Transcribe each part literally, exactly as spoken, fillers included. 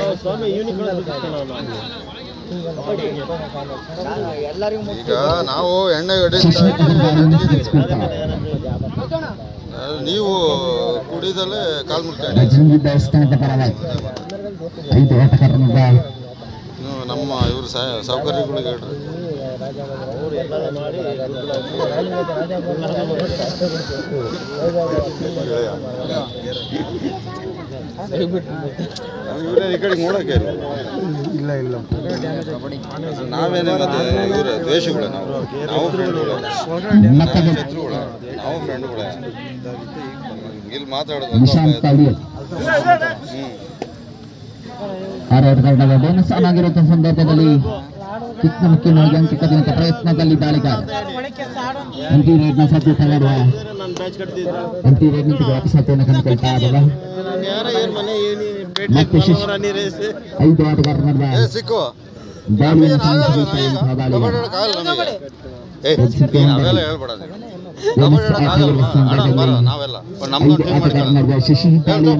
ಈಗ ನಾವು ಎಣ್ಣೆ ನೀವು ಕುಡಿದಲ್ಲೇ ಕಾಲ್ ಮುಟ್ಕೊಂಡು ನಮ್ಮ ಇವರು ಸೌಕರ್ಯಗಳಿಗೆ ಹೇಳ್ರಿ. ಇವರೇ ಈ ಕಡೆ ನೋಡಕ್ಕೆ ಇಲ್ಲ ಇಲ್ಲ ನಾವೇನೇ ಮತ್ತೆ ಇವ್ರ ದ್ವೇಷಗಳು ನಾವು ನಾವು ಫ್ರೆಂಡ್ಗಳು ಶತ್ರುಗಳು ನಾವು ಫ್ರೆಂಡ್ಗಳೇ ಇಲ್ಲಿ ಮಾತಾಡೋದು. ಬೋನಸ್ ಆಗಿರುವ ಸಂದರ್ಭದಲ್ಲಿ ಕಿಕ್ನ ಮುಖ್ಯವಾಗಿ ಅಂಕಿತ ಪ್ರಯತ್ನದಲ್ಲಿ ದಾಳಿಗಾರ ಅಂತಿ ರೇಡ್ನ ಸಾಧ್ಯ ತಗೊಳ್ಳುವ ಅಂತಿ ರೇಡ್ ವಾಪಸಾತಿಯನ್ನು ಕಂಡುಕೊಳ್ತಾ ಇರುವ ಐದು ಆಟಗಾರ ನಡುವೆ ಶಶಿ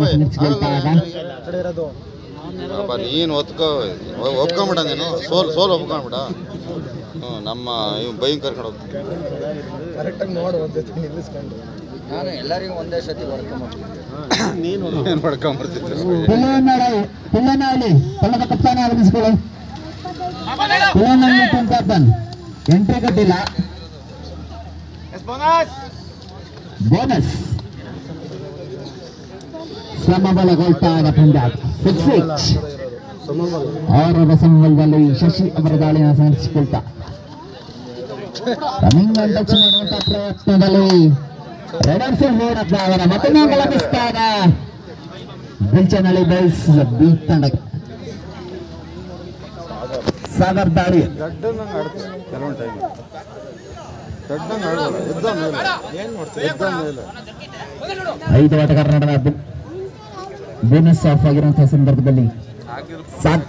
ನೀನು ಒತ್ಕೊ ಒಪ್ಕೊಂಬಿಡ ನೀನು ಸೋಲ್ ಸೋಲ್ ಒಪ್ಕೊಂಬಿಡ. ಹ್ಞೂ ನಮ್ಮ ಇವ್ ಬೈ ಕರ್ಕೊಂಡು ಹೋಗ್ತೀನಿ ಕರೆಕ್ಟಾಗಿ ನೋಡು ನಿಲ್ಲಿಸ್ಕೊಂಡು ನಾನು ಎಲ್ಲರಿಗೂ ಒಂದೇ ಸತಿ ನೀನು ಏನು ಹೊಡ್ಕೊಂಬರ್ತಿದ್ದೆ. ಪಿಲ್ಲನಹಳ್ಳಿ ಪಲ್ಲದ ಕಪ್ತಾನೆ ಆಗಮಿಸ್ಕೊಳ್ಳಿ. ಪಿಲ್ಲನಹಳ್ಳಿ ಟೆಂಪನ್ ಎಂಟ್ರಿ ಕಟ್ಟಿಲ್ಲ. ಬೋನಸ್ ಸಮಬಲಗೊಳ್ತಾ ಇದ್ದ ಪಂದ್ಯ ಸಿಕ್ಸ್ ಸಿಕ್ಸ್ ಅವರ ಸಮಬಲದಲ್ಲಿ ಶಶಿ ಅವರ ದಾಳಿಯನ್ನು ಸಂಘಟಿಸಿಕೊಳ್ತಾ ರನ್ನಿಂಗ್ ಟಚ್ ಮಾಡುವಂತಹ ಪ್ರಯತ್ನದಲ್ಲಿ ರೆಡರ್ಸ್ ಅವರ ಮತನ ಗಮನಿಸಿದಾಗ ಬಿಲ್ಚನಹಳ್ಳಿ ಬಾಯ್ಸ್ ಬಿ ತಂಡಕ್ಕೆ ಸಾಗರ್ ದಾಳಿ ಐದು ಆಟಗಾರ ನಡುವೆ ಬೋನಸ್ ಆಫ್ ಆಗಿರುವಂತಹ ಸಂದರ್ಭದಲ್ಲಿ ಸಾತ್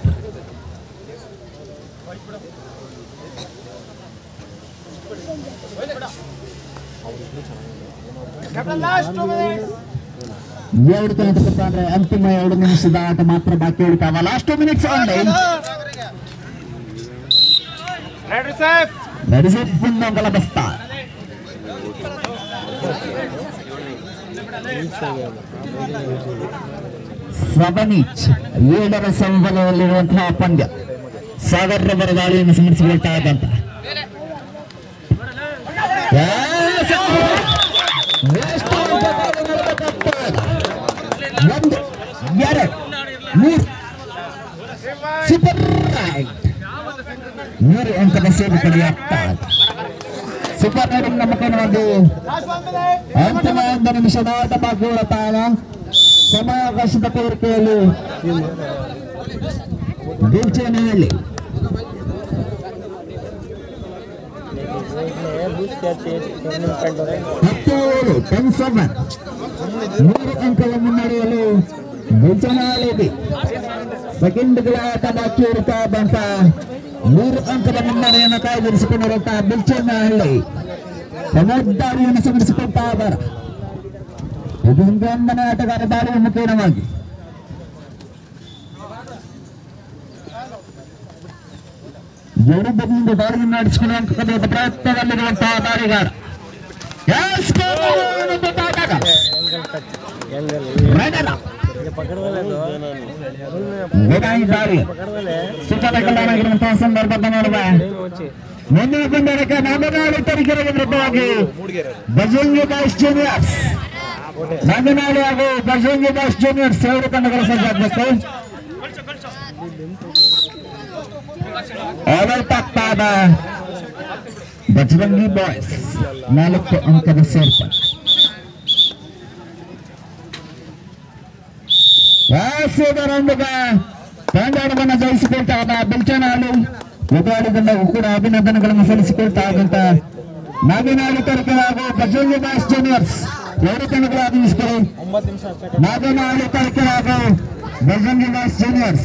ಎರಡು ತನಕ ಅಂದ್ರೆ ಅಂತಿಮ ಎರಡು ನಿಮಿಷದ ಆಟ ಮಾತ್ರ ಬಾಕಿ ಉಳಿತಾವ. ಲಾಸ್ಟ್ ಟೂ ಮಿನಿಟ್ಸ್ ಮುಂದೊಂಗಲ ಬಸ್ತಾ ಸಬನೀಚ್ ಏಳರ ಸಂಬಲದಲ್ಲಿರುವಂತಹ ಪಂದ್ಯ ಸಾಗರ್ ರವರ ದಾಳಿಯನ್ನು ಸಂಘಟಿಸಿಕೊಳ್ತಾ ಇದ್ದಂತ ಒಂದು ಎರಡು ಮೂರು ಸೂಪರ್ ರೈಟ್ ಮೂರು ಅಂಕದ ಸೇವೆ ಪಡೆಯುತ್ತಾ ಸೂಪರ್ ರೈಡಿಂಗ್ ನಮ್ಮ ಒಂದು ಅಂತಿಮ ಒಂದು ನಿಮಿಷದ ಆಟ ಬಾಕಿ ಉಳಿತಾಗ ಸಮಯಾವಕಾಶದ ಕೋರಿಕೆಯಲ್ಲಿ ಬಿಲ್ಚನಹಳ್ಳಿ ಹತ್ತೇಳು ಟೆನ್ ಸೆವೆನ್ ಮೂರು ಅಂಕದ ಮುನ್ನಡೆಯಲು ಬಿಲ್ಚನಹಳ್ಳಿ ಸೆಕೆಂಡ್ಗಳ ಆಟ ಬಾಕಿ ಇರುತ್ತಾ ಬಂತ ಮೂರು ಅಂಕದ ಮುನ್ನಡೆಯನ್ನು ಕಾಯ್ದಿರಿಸಿಕೊಂಡಿರುತ್ತಾ ಬಿಲ್ಚನಹಳ್ಳಿ ಸಮುದಾರಿಯನ್ನು ಸಂಘಟಿಸಿಕೊಳ್ತಾ ಇದ್ದಾರೆ. ಇದು ಒಂದನೇ ಆಟಗಾರ ದಾಳಿಯ ಮುಖೇನವಾಗಿ ಎರಡು ಬದಿಯಿಂದ ದಾಳಿಯನ್ನು ನಡೆಸಿಕೊಳ್ಳುವಂತಹ ಪ್ರಯತ್ನದಲ್ಲಿರುವಂತಹ ದಾಳಿಗಾರ ಸುಖವಾಗಿರುವಂತಹ ಸಂದರ್ಭದ ನೋಡುವ ಮುಂದಿನ ಪಂದ್ಯಕ್ಕೆ ನಾಗನಾಳಿ ತರೀಕೆರೆ ವಿರುದ್ಧವಾಗಿ ಬಜರಂಗಿ ಬಾಯ್ಸ್ ಜೂನಿಯರ್ಸ್ ನಾಗನಾಳಿ ಹಾಗೂ ಬಜರಂಗಿ ಬಾಯ್ಸ್ ಜೂನಿಯರ್ಸ್ ಎರಡು ತಂಡಗಳ ಸಜ್ಜಾಗಬೇಕು. ಆಲ್ಔಟ್ ಆಗ್ತಾ ಇದ್ದ ಬಜರಂಗಿ ಬಾಯ್ಸ್ ನಾಲ್ಕು ಅಂಕದ ಸೇರ್ಪಡೆ. ತಂಡಾಟವನ್ನು ಜಯಿಸಿಕೊಳ್ತಾ ಇದ್ದ ಬಿಲ್ಚನಹಳ್ಳಿ ವಿಧಾನದಿಂದಲೂ ಕೂಡ ಅಭಿನಂದನೆಗಳನ್ನು ಸಲ್ಲಿಸಿಕೊಳ್ತಾ ಇದ್ದಂತ ನಾಗನಾಳಿ ತರೀಕೆರೆ ಹಾಗೂ ಬಜರಂಗಿ ಬಾಯ್ಸ್ ಜೂನಿಯರ್ಸ್ ಎರಡು ತಂಡಗಳು ಆಗಮಿಸಿಕೊಳ್ಳಿ. ನಾಗನಾಳಿ ತರೀಕೆರೆ ಹಾಗೂ ಬಜರಂಗಿ ಬಾಯ್ಸ್ ಜೂನಿಯರ್ಸ್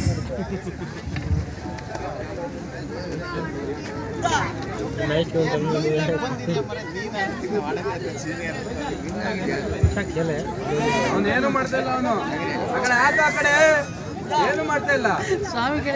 ಅವನೇನು ಮಾಡ್ತಾ ಇಲ್ಲ. ಅವನು ಆ ಕಡೆ ಆತ ಆ ಕಡೆ ಏನು ಮಾಡ್ತಾ ಇಲ್ಲ.